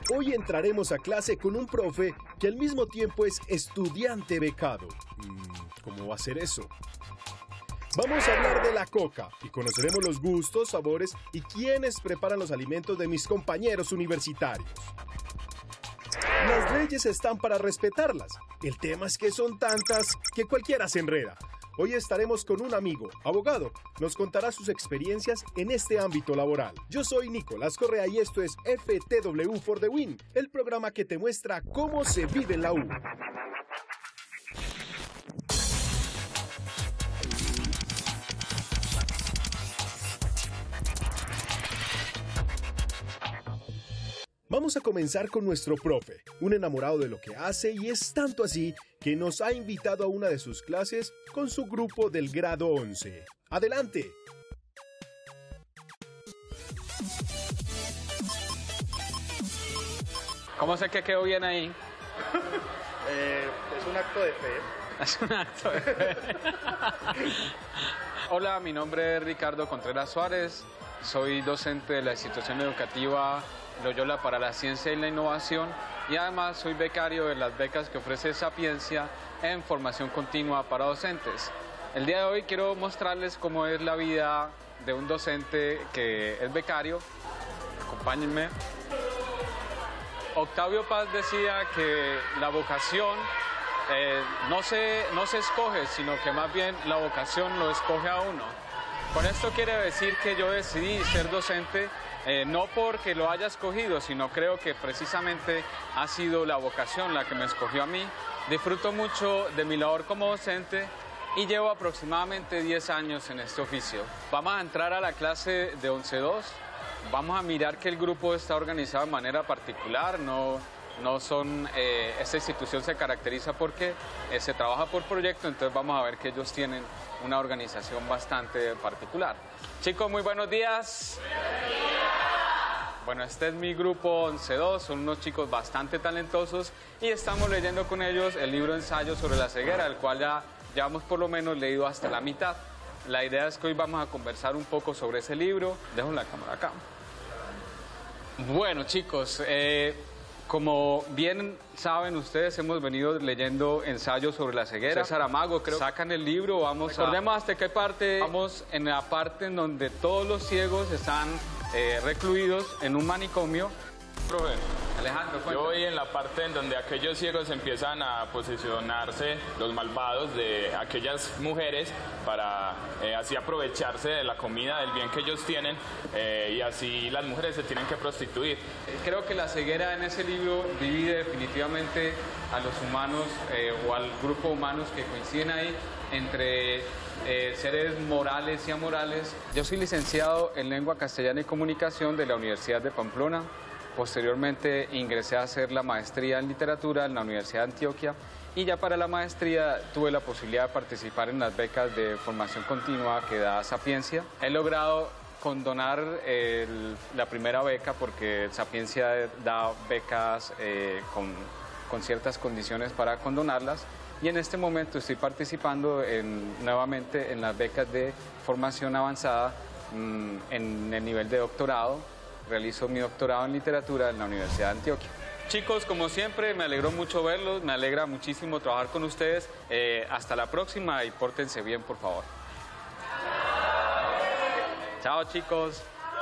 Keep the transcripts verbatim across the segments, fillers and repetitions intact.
Hoy entraremos a clase con un profe que al mismo tiempo es estudiante becado. ¿Cómo va a ser eso? Vamos a hablar de la coca y conoceremos los gustos, sabores y quiénes preparan los alimentos de mis compañeros universitarios. Las leyes están para respetarlas. El tema es que son tantas que cualquiera se enreda. Hoy estaremos con un amigo, abogado. Nos contará sus experiencias en este ámbito laboral. Yo soy Nicolás Correa y esto es F T W for the Win, el programa que te muestra cómo se vive en la U. Vamos a comenzar con nuestro profe, un enamorado de lo que hace y es tanto así que nos ha invitado a una de sus clases con su grupo del grado once. ¡Adelante! ¿Cómo sé que quedó bien ahí? Eh, es un acto de fe. Es un acto de fe. Hola, mi nombre es Ricardo Contreras Suárez. Soy docente de la institución educativa Loyola para la Ciencia y la Innovación y además soy becario de las becas que ofrece Sapiencia en formación continua para docentes. El día de hoy quiero mostrarles cómo es la vida de un docente que es becario. Acompáñenme. Octavio Paz decía que la vocación eh, no se, no se escoge, sino que más bien la vocación lo escoge a uno. Con esto quiere decir que yo decidí ser docente eh, no porque lo haya escogido, sino creo que precisamente ha sido la vocación la que me escogió a mí. Disfruto mucho de mi labor como docente y llevo aproximadamente diez años en este oficio. Vamos a entrar a la clase de once dos. Vamos a mirar que el grupo está organizado de manera particular, no, no son, eh, esta institución se caracteriza porque eh, se trabaja por proyecto, entonces vamos a ver que ellos tienen una organización bastante particular. Chicos, muy buenos días. Bueno, este es mi grupo once dos, son unos chicos bastante talentosos y estamos leyendo con ellos el libro Ensayo sobre la ceguera, el cual ya llevamos por lo menos leído hasta la mitad. La idea es que hoy vamos a conversar un poco sobre ese libro. Dejo la cámara acá. Bueno, chicos, eh, como bien saben ustedes, hemos venido leyendo ensayos sobre la ceguera. César Amago, creo. Sacan el libro, vamos a... Recordemos hasta qué parte. Vamos en la parte en donde todos los ciegos están eh, recluidos en un manicomio. Profe, Alejandro, cuéntame. yo voy en la parte en donde aquellos ciegos empiezan a posicionarse, los malvados de aquellas mujeres, para eh, así aprovecharse de la comida, del bien que ellos tienen, eh, y así las mujeres se tienen que prostituir. Creo que la ceguera en ese libro divide definitivamente a los humanos eh, o al grupo de humanos que coinciden ahí entre eh, seres morales y amorales. Yo soy licenciado en Lengua Castellana y Comunicación de la Universidad de Pamplona. Posteriormente ingresé a hacer la maestría en literatura en la Universidad de Antioquia y ya para la maestría tuve la posibilidad de participar en las becas de formación continua que da Sapiencia. He logrado condonar el, la primera beca porque Sapiencia da becas eh, con, con ciertas condiciones para condonarlas y en este momento estoy participando en, nuevamente en las becas de formación avanzada mmm, en el nivel de doctorado. Realizo mi doctorado en literatura en la Universidad de Antioquia. Chicos, como siempre, me alegró mucho verlos, me alegra muchísimo trabajar con ustedes. Eh, hasta la próxima y pórtense bien, por favor. Chao, chicos.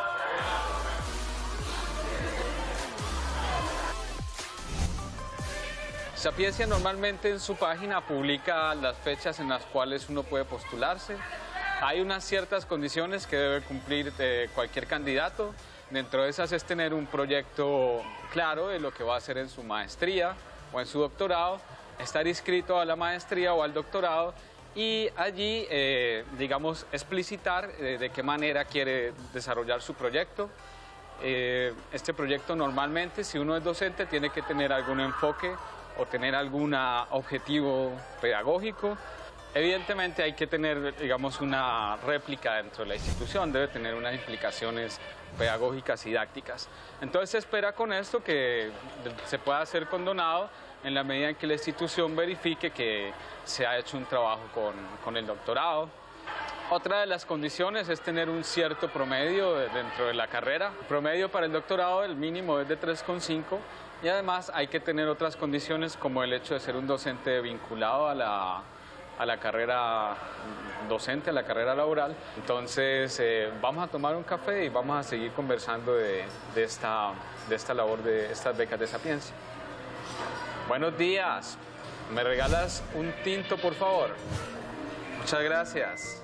Sapiencia normalmente en su página publica las fechas en las cuales uno puede postularse. Hay unas ciertas condiciones que debe cumplir eh, cualquier candidato. Dentro de esas es tener un proyecto claro de lo que va a hacer en su maestría o en su doctorado, estar inscrito a la maestría o al doctorado y allí, eh, digamos, explicitar eh, de qué manera quiere desarrollar su proyecto. Eh, este proyecto normalmente, si uno es docente, tiene que tener algún enfoque o tener algún objetivo pedagógico. Evidentemente hay que tener, digamos, una réplica dentro de la institución, debe tener unas implicaciones pedagógicas y didácticas. Entonces se espera con esto que se pueda ser condonado en la medida en que la institución verifique que se ha hecho un trabajo con, con el doctorado. Otra de las condiciones es tener un cierto promedio dentro de la carrera. El promedio para el doctorado, el mínimo es de tres coma cinco y además hay que tener otras condiciones como el hecho de ser un docente vinculado a la, a la carrera docente, a la carrera laboral. Entonces eh, vamos a tomar un café y vamos a seguir conversando de, de, esta, de esta labor de estas becas de Sapiencia. Buenos días. ¿Me regalas un tinto, por favor? Muchas gracias.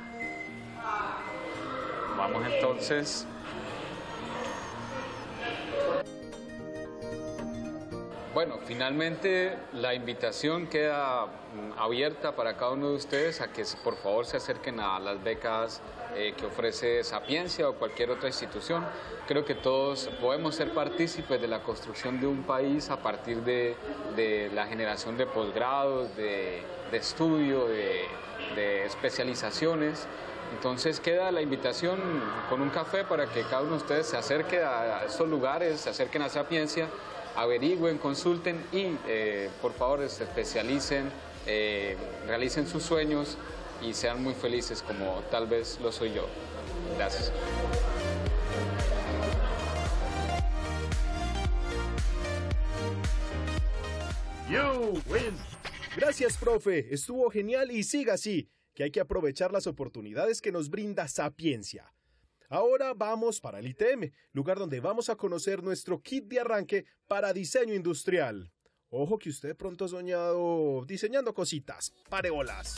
Vamos entonces. Bueno, finalmente la invitación queda abierta para cada uno de ustedes a que por favor se acerquen a las becas eh, que ofrece Sapiencia o cualquier otra institución. Creo que todos podemos ser partícipes de la construcción de un país a partir de, de la generación de posgrados, de, de estudio, de, de especializaciones. Entonces queda la invitación con un café para que cada uno de ustedes se acerque a estos lugares, se acerquen a Sapiencia, averigüen, consulten y eh, por favor se especialicen, eh, realicen sus sueños y sean muy felices como tal vez lo soy yo. Gracias. You win. Gracias, profe. Estuvo genial y siga así, que hay que aprovechar las oportunidades que nos brinda Sapiencia. Ahora vamos para el I T M, lugar donde vamos a conocer nuestro kit de arranque para diseño industrial. Ojo que usted pronto ha soñado diseñando cositas, pare bolas.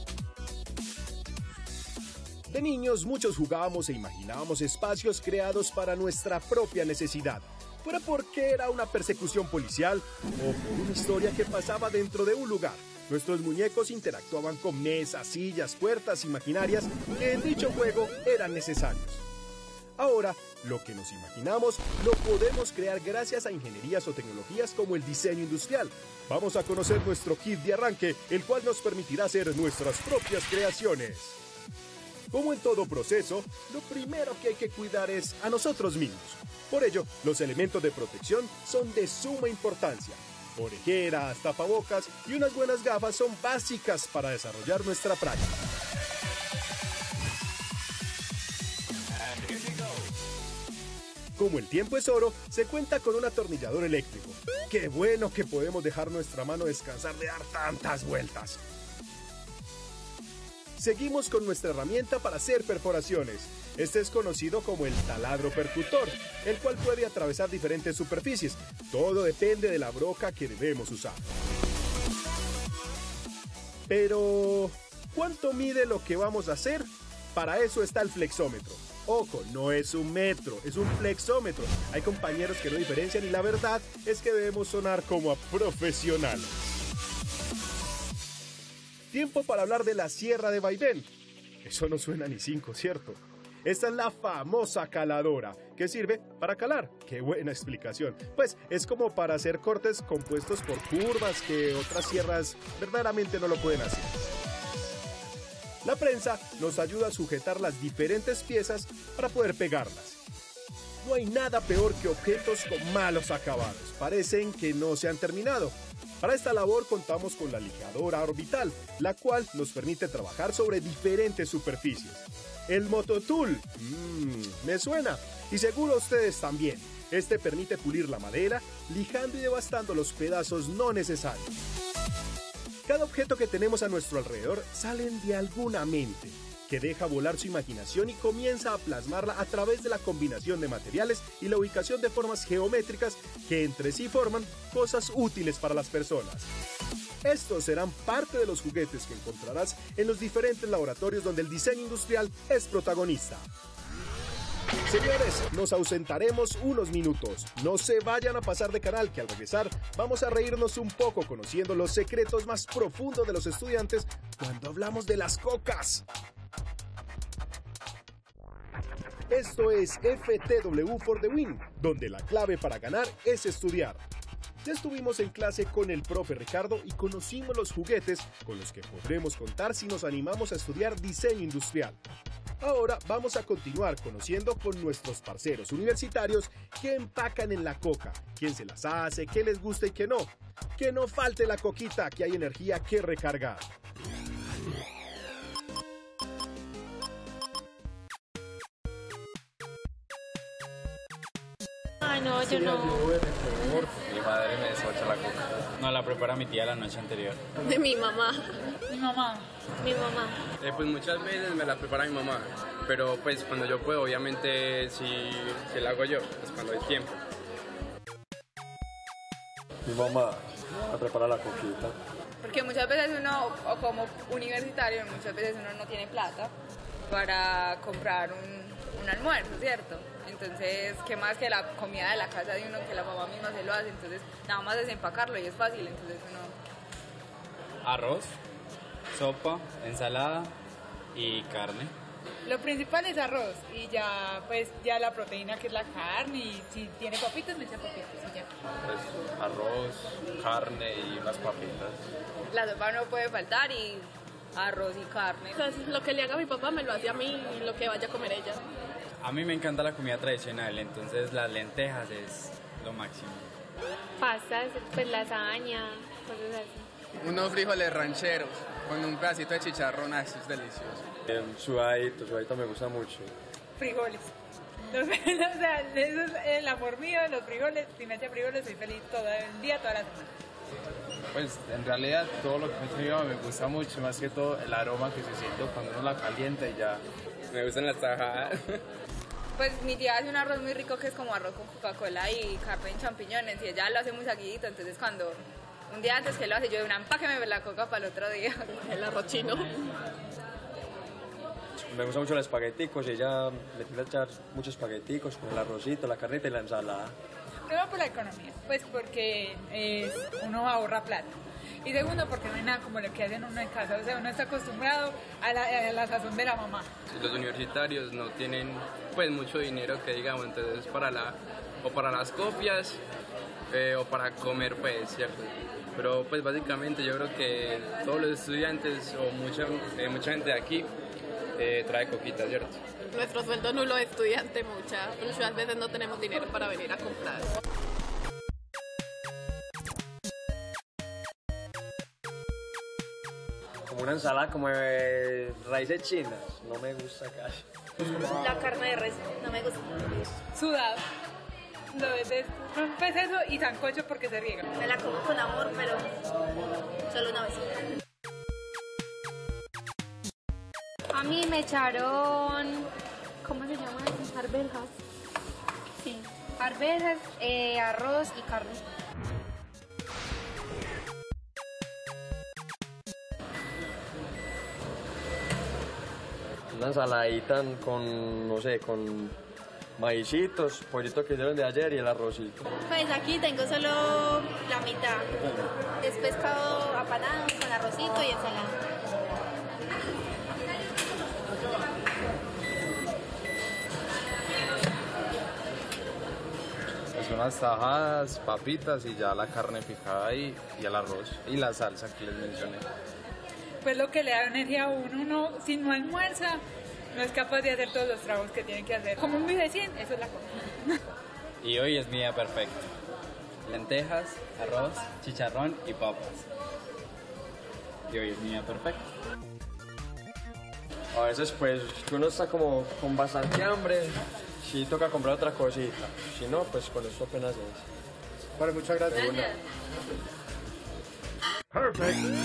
De niños muchos jugábamos e imaginábamos espacios creados para nuestra propia necesidad, fuera porque era una persecución policial o por una historia que pasaba dentro de un lugar. Nuestros muñecos interactuaban con mesas, sillas, puertas imaginarias que en dicho juego eran necesarios. Ahora, lo que nos imaginamos lo podemos crear gracias a ingenierías o tecnologías como el diseño industrial. Vamos a conocer nuestro kit de arranque, el cual nos permitirá hacer nuestras propias creaciones. Como en todo proceso, lo primero que hay que cuidar es a nosotros mismos. Por ello, los elementos de protección son de suma importancia. Orejeras, tapabocas y unas buenas gafas son básicas para desarrollar nuestra práctica. Como el tiempo es oro, se cuenta con un atornillador eléctrico. ¡Qué bueno que podemos dejar nuestra mano descansar de dar tantas vueltas! Seguimos con nuestra herramienta para hacer perforaciones. Este es conocido como el taladro percutor, el cual puede atravesar diferentes superficies. Todo depende de la broca que debemos usar. Pero, ¿cuánto mide lo que vamos a hacer? Para eso está el flexómetro. Ojo, no es un metro, es un flexómetro. Hay compañeros que no diferencian y la verdad es que debemos sonar como a profesionales. Tiempo para hablar de la sierra de vaivén. Eso no suena ni cinco, ¿cierto? Esta es la famosa caladora, que sirve para calar. ¡Qué buena explicación! Pues es como para hacer cortes compuestos por curvas que otras sierras verdaderamente no lo pueden hacer. La prensa nos ayuda a sujetar las diferentes piezas para poder pegarlas. No hay nada peor que objetos con malos acabados. Parecen que no se han terminado. Para esta labor contamos con la lijadora orbital, la cual nos permite trabajar sobre diferentes superficies. El Mototool, mmm, me suena, y seguro a ustedes también. Este permite pulir la madera, lijando y devastando los pedazos no necesarios. Cada objeto que tenemos a nuestro alrededor salen de alguna mente, que deja volar su imaginación y comienza a plasmarla a través de la combinación de materiales y la ubicación de formas geométricas que entre sí forman cosas útiles para las personas. Estos serán parte de los juguetes que encontrarás en los diferentes laboratorios donde el diseño industrial es protagonista. Señores, nos ausentaremos unos minutos. No se vayan a pasar de canal, que al regresar vamos a reírnos un poco conociendo los secretos más profundos de los estudiantes cuando hablamos de las cocas. Esto es F T W for the Win, donde la clave para ganar es estudiar. Ya estuvimos en clase con el profe Ricardo y conocimos los juguetes con los que podremos contar si nos animamos a estudiar diseño industrial. Ahora vamos a continuar conociendo con nuestros parceros universitarios que empacan en la coca, quién se las hace, qué les gusta y qué no. Que no falte la coquita, que hay energía que recargar. No, yo no. Mi madre me despacha la coca. No, la prepara mi tía la noche anterior. De mi mamá. Mi mamá. Mi mamá. Eh, pues muchas veces me la prepara mi mamá, pero pues cuando yo puedo, obviamente si, si la hago yo, pues cuando hay tiempo. Mi mamá me prepara la coquita. Porque muchas veces uno, o como universitario, muchas veces uno no tiene plata para comprar un, un almuerzo, ¿cierto? Entonces, ¿qué más que la comida de la casa de uno, que la mamá misma se lo hace? Entonces, nada más es empacarlo y es fácil, entonces uno... Arroz, sopa, ensalada y carne. Lo principal es arroz y ya, pues, ya la proteína que es la carne y si tiene papitas, me echa papitas y ya. Pues arroz, carne y unas papitas. La sopa no puede faltar y arroz y carne. Entonces, lo que le haga a mi papá me lo hace a mí y lo que vaya a comer ella. A mí me encanta la comida tradicional, entonces las lentejas es lo máximo. Pastas, pues lasaña, cosas así. Unos frijoles rancheros con un pedacito de chicharrón, eso es delicioso. Eh, sudadito, sudadito me gusta mucho. Frijoles. Los, o sea, eso es el amor mío, los frijoles. Si me echa frijoles, soy feliz todo el día, toda la semana. Pues en realidad todo lo que me lleva me gusta mucho, más que todo el aroma que se siente cuando uno la calienta y ya. Me gustan las tajadas. Pues mi tía hace un arroz muy rico que es como arroz con Coca-Cola y carne en champiñones y ella lo hace muy seguidito, entonces cuando un día antes que lo hace yo de una empáqueme la coca para el otro día. El arroz chino. Me gusta mucho los espagueticos y ella le tiene que echar muchos espagueticos con el arrocito, la carnita y la ensalada. Primero por la economía, pues porque eh, uno ahorra plata. Y segundo, porque no hay nada como lo que hacen uno en casa, o sea, uno está acostumbrado a la, a la sazón de la mamá. Los universitarios no tienen pues mucho dinero que digamos, entonces para la, o para las copias eh, o para comer pues, ¿cierto? Pero pues básicamente yo creo que todos los estudiantes o mucha, eh, mucha gente de aquí eh, trae coquita, ¿cierto? Nuestro sueldo nulo de estudiante mucha, muchas veces no tenemos dinero para venir a comprar. Como una ensalada como de raíces chinas, no me gusta casi. La carne de res, no me gusta. Sudado. Lo de, pues eso y sancocho porque se riega. Me la como con amor, pero solo una vez. A mí me echaron, ¿cómo se llama? Arvejas. Sí, arvejas, eh, arroz y carne. Una ensaladita con, no sé, con maicitos, pollito que hicieron de ayer y el arrocito. Pues aquí tengo solo la mitad. Es pescado apanado con arrocito y ensalada. Pues unas tajadas, papitas y ya la carne picada ahí y el arroz y la salsa que les mencioné. Pues lo que le da energía a uno, uno si no almuerza, no es capaz de hacer todos los trabajos que tiene que hacer. Como un bife de cien, eso es la cosa. Y hoy es mi día perfecto. Lentejas, arroz, chicharrón y papas. Y hoy es mi día perfecto. A veces pues uno está como con bastante hambre, sí toca comprar otra cosita. Si no, pues con esto apenas es. Vale, muchas gracias. Una. Perfect.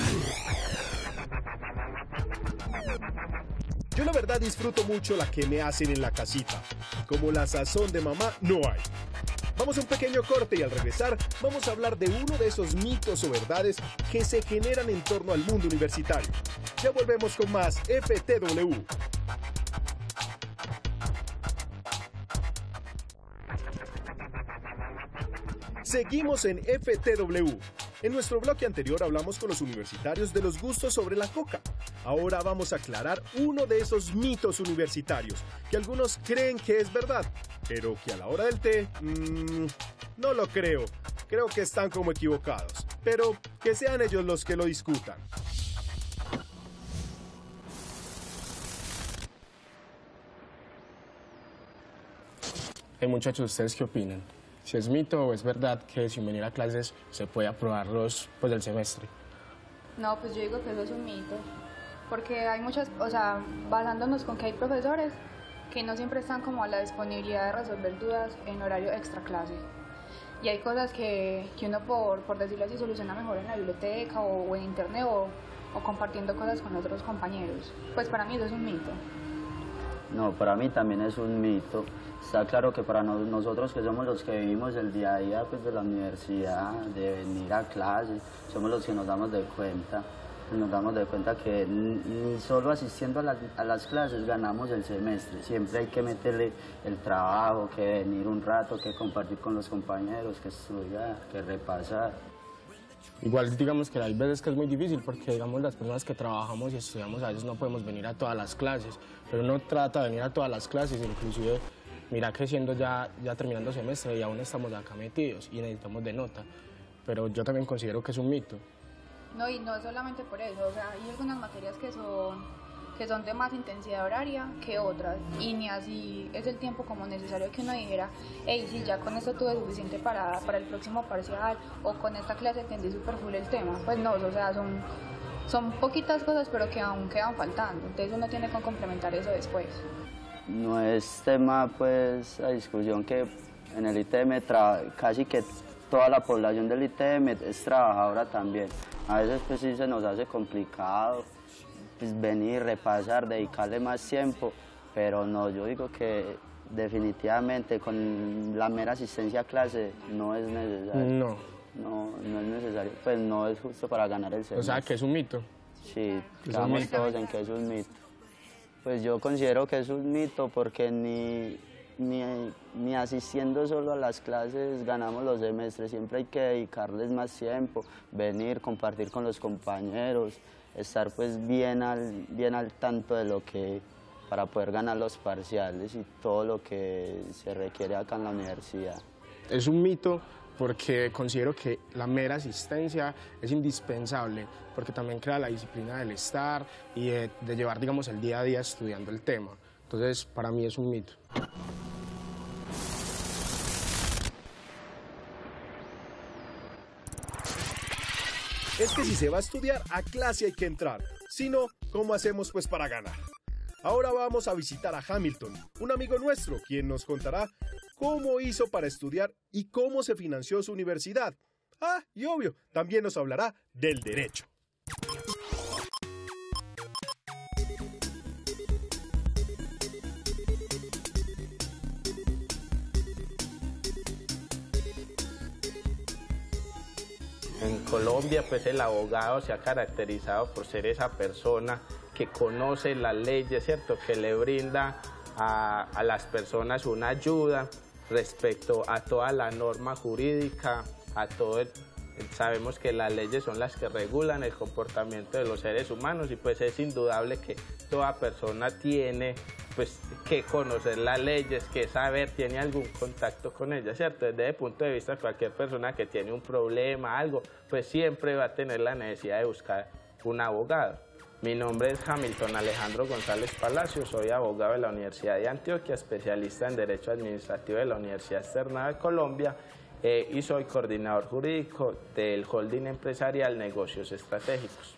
Yo la verdad disfruto mucho la que me hacen en la casita. Como la sazón de mamá no hay. Vamos a un pequeño corte y al regresar vamos a hablar de uno de esos mitos o verdades que se generan en torno al mundo universitario. Ya volvemos con más F T W. Seguimos en F T W. En nuestro bloque anterior hablamos con los universitarios de los gustos sobre la coca. Ahora vamos a aclarar uno de esos mitos universitarios que algunos creen que es verdad, pero que a la hora del té, mmm, no lo creo. Creo que están como equivocados, pero que sean ellos los que lo discutan. Hey muchachos, ¿ustedes qué opinan? Si es mito o es verdad que sin venir a clases se puede aprobar los pues, del semestre. No, pues yo digo que eso es un mito. Porque hay muchas, o sea, basándonos con que hay profesores, que no siempre están como a la disponibilidad de resolver dudas en horario extra clase. Y hay cosas que, que uno, por, por decirlo así, soluciona mejor en la biblioteca o, o en internet o, o compartiendo cosas con otros compañeros. Pues para mí eso es un mito. No, para mí también es un mito. Está claro que para no, nosotros que somos los que vivimos el día a día pues, de la universidad, de venir a clase, somos los que nos damos de cuenta. Nos damos de cuenta que ni solo asistiendo a, la, a las clases ganamos el semestre. Siempre hay que meterle el trabajo, que venir un rato, que compartir con los compañeros, que estudiar, que repasar. Igual digamos que hay veces que es muy difícil porque digamos las personas que trabajamos y estudiamos a veces no podemos venir a todas las clases, pero uno trata de venir a todas las clases, inclusive mira que siendo ya, ya terminando semestre y aún estamos acá metidos y necesitamos de nota, pero yo también considero que es un mito. No, y no solamente por eso, o sea, hay algunas materias que son, que son de más intensidad horaria que otras, y ni así es el tiempo como necesario que uno dijera, hey, sí, ya con esto tuve suficiente para, para el próximo parcial, o con esta clase entendí súper full el tema. Pues no, o sea, son, son poquitas cosas, pero que aún quedan faltando, entonces uno tiene que complementar eso después. No es tema, pues, a discusión que en el I T M casi que toda la población del I T M es trabajadora también. A veces pues sí se nos hace complicado pues, venir, repasar, dedicarle más tiempo, pero no, yo digo que definitivamente con la mera asistencia a clase no es necesario. No. No, no es necesario, pues no es justo para ganar el semestre. O sea, que es un mito. Sí, estamos todos en que es un mito. Pues yo considero que es un mito porque ni... Ni, ni asistiendo solo a las clases ganamos los semestres, siempre hay que dedicarles más tiempo, venir, compartir con los compañeros, estar pues bien al, bien al tanto de lo que, para poder ganar los parciales y todo lo que se requiere acá en la universidad. Es un mito porque considero que la mera asistencia es indispensable, porque también crea la disciplina del estar y de, de llevar, digamos, el día a día estudiando el tema. Entonces, para mí es un mito. Es que si se va a estudiar, a clase hay que entrar. Si no, ¿cómo hacemos pues para ganar? Ahora vamos a visitar a Hamilton, un amigo nuestro, quien nos contará cómo hizo para estudiar y cómo se financió su universidad. Ah, y obvio, también nos hablará del derecho. En Colombia, pues el abogado se ha caracterizado por ser esa persona que conoce las leyes, ¿cierto? Que le brinda a, a las personas una ayuda respecto a toda la norma jurídica, a todo el, sabemos que las leyes son las que regulan el comportamiento de los seres humanos y pues es indudable que toda persona tiene pues que conocer las leyes, que saber, tiene algún contacto con ellas, ¿cierto? Desde el punto de vista, cualquier persona que tiene un problema, algo, pues siempre va a tener la necesidad de buscar un abogado. Mi nombre es Hamilton Alejandro González Palacio, soy abogado de la Universidad de Antioquia, especialista en Derecho Administrativo de la Universidad Externa de Colombia eh, y soy coordinador jurídico del Holding Empresarial Negocios Estratégicos.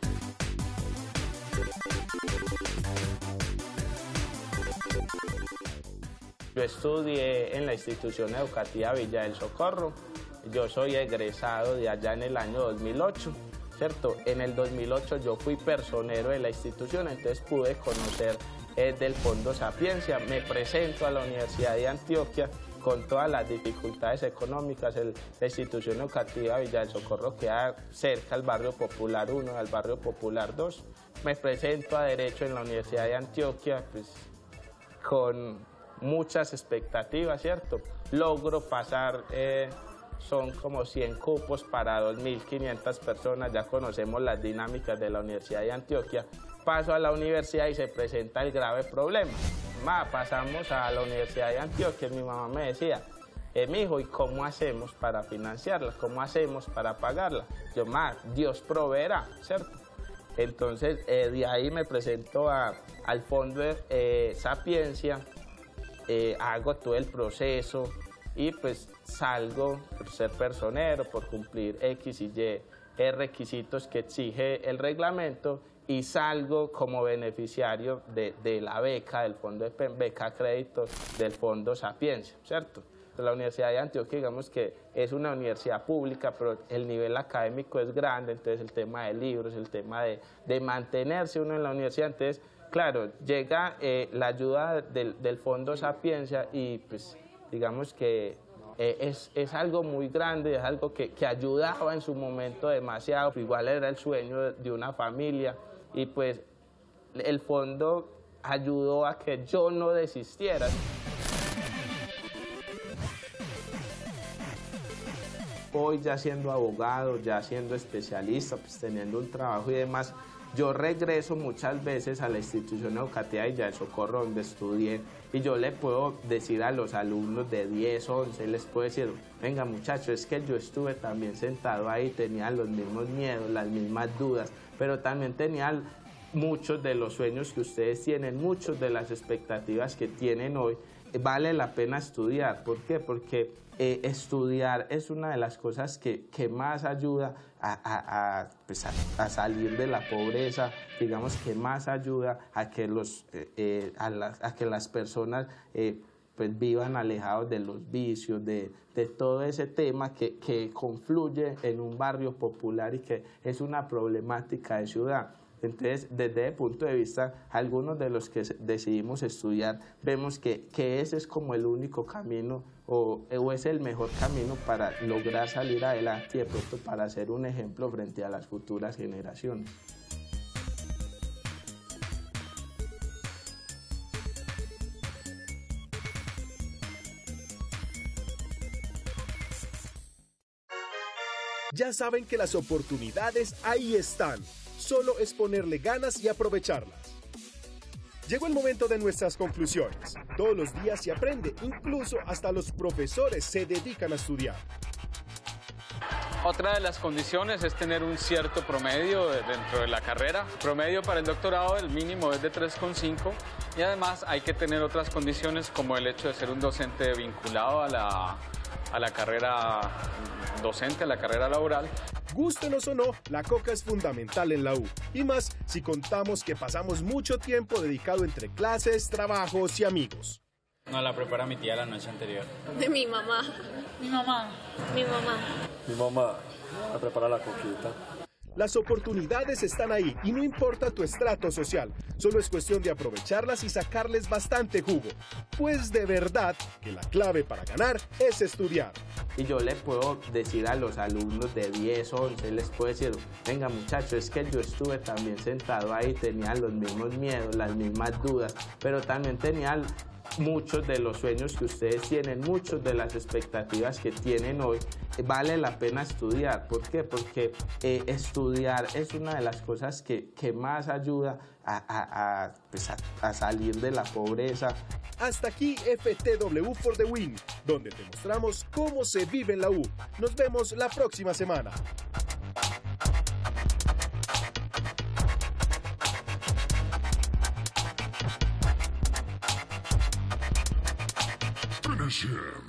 Yo estudié en la institución educativa Villa del Socorro, yo soy egresado de allá en el año dos mil ocho, ¿cierto? En el dos mil ocho yo fui personero de la institución, entonces pude conocer eh, del Fondo Sapiencia, me presento a la Universidad de Antioquia con todas las dificultades económicas, el, la institución educativa Villa del Socorro queda cerca al barrio Popular uno, al barrio Popular dos, me presento a Derecho en la Universidad de Antioquia, pues con muchas expectativas, ¿cierto? Logro pasar, eh, son como cien cupos para dos mil quinientas personas, ya conocemos las dinámicas de la Universidad de Antioquia. Paso a la universidad y se presenta el grave problema. Ma, pasamos a la Universidad de Antioquia, mi mamá me decía, eh, mijo, ¿y cómo hacemos para financiarla? ¿Cómo hacemos para pagarla? Yo, ma, Dios proveerá, ¿cierto? Entonces, eh, de ahí me presento a, al Fondo eh, Sapiencia, Eh, hago todo el proceso y pues salgo por ser personero, por cumplir X y Y requisitos que exige el reglamento y salgo como beneficiario de, de la beca, del fondo de beca crédito del Fondo Sapiencia, ¿cierto? La Universidad de Antioquia, digamos que es una universidad pública, pero el nivel académico es grande, entonces el tema de libros, el tema de, de mantenerse uno en la universidad, entonces, claro, llega eh, la ayuda del, del Fondo Sapiencia y pues digamos que eh, es, es algo muy grande, es algo que, que ayudaba en su momento demasiado, igual era el sueño de, de una familia y pues el fondo ayudó a que yo no desistiera. Hoy ya siendo abogado, ya siendo especialista, pues teniendo un trabajo y demás, yo regreso muchas veces a la institución educativa Villa del Socorro donde estudié y yo le puedo decir a los alumnos de diez, once, les puedo decir, venga muchachos, es que yo estuve también sentado ahí, tenía los mismos miedos, las mismas dudas, pero también tenía muchos de los sueños que ustedes tienen, muchas de las expectativas que tienen hoy. Vale la pena estudiar. ¿Por qué? Porque eh, estudiar es una de las cosas que, que más ayuda a, a, a, pues a, a salir de la pobreza, digamos que más ayuda a que, los, eh, eh, a, las, a que las personas eh, pues vivan alejados de los vicios, de, de todo ese tema que, que confluye en un barrio popular y que es una problemática de ciudad. Entonces, desde el punto de vista, algunos de los que decidimos estudiar, vemos que, que ese es como el único camino o, o es el mejor camino para lograr salir adelante y de pronto para ser un ejemplo frente a las futuras generaciones. Ya saben que las oportunidades ahí están. Solo es ponerle ganas y aprovecharlas. Llegó el momento de nuestras conclusiones. Todos los días se aprende, incluso hasta los profesores se dedican a estudiar. Otra de las condiciones es tener un cierto promedio dentro de la carrera. Promedio para el doctorado, el mínimo es de tres coma cinco y además hay que tener otras condiciones como el hecho de ser un docente vinculado a la, a la carrera docente, a la carrera laboral. Gústenos o no, la coca es fundamental en la U. Y más si contamos que pasamos mucho tiempo dedicado entre clases, trabajos y amigos. No, la prepara mi tía la noche anterior. De mi mamá. Mi mamá. Mi mamá. Mi mamá la prepara la coquita. Las oportunidades están ahí y no importa tu estrato social, solo es cuestión de aprovecharlas y sacarles bastante jugo. Pues de verdad que la clave para ganar es estudiar. Y yo le puedo decir a los alumnos de diez, once, les puedo decir, venga muchachos, es que yo estuve también sentado ahí, tenía los mismos miedos, las mismas dudas, pero también tenía muchos de los sueños que ustedes tienen, muchas de las expectativas que tienen hoy. Vale la pena estudiar. ¿Por qué? Porque eh, estudiar es una de las cosas que, que más ayuda a, a, a, pues a, a salir de la pobreza. Hasta aquí F T W for the Win, donde te mostramos cómo se vive en la U. Nos vemos la próxima semana. Finish him.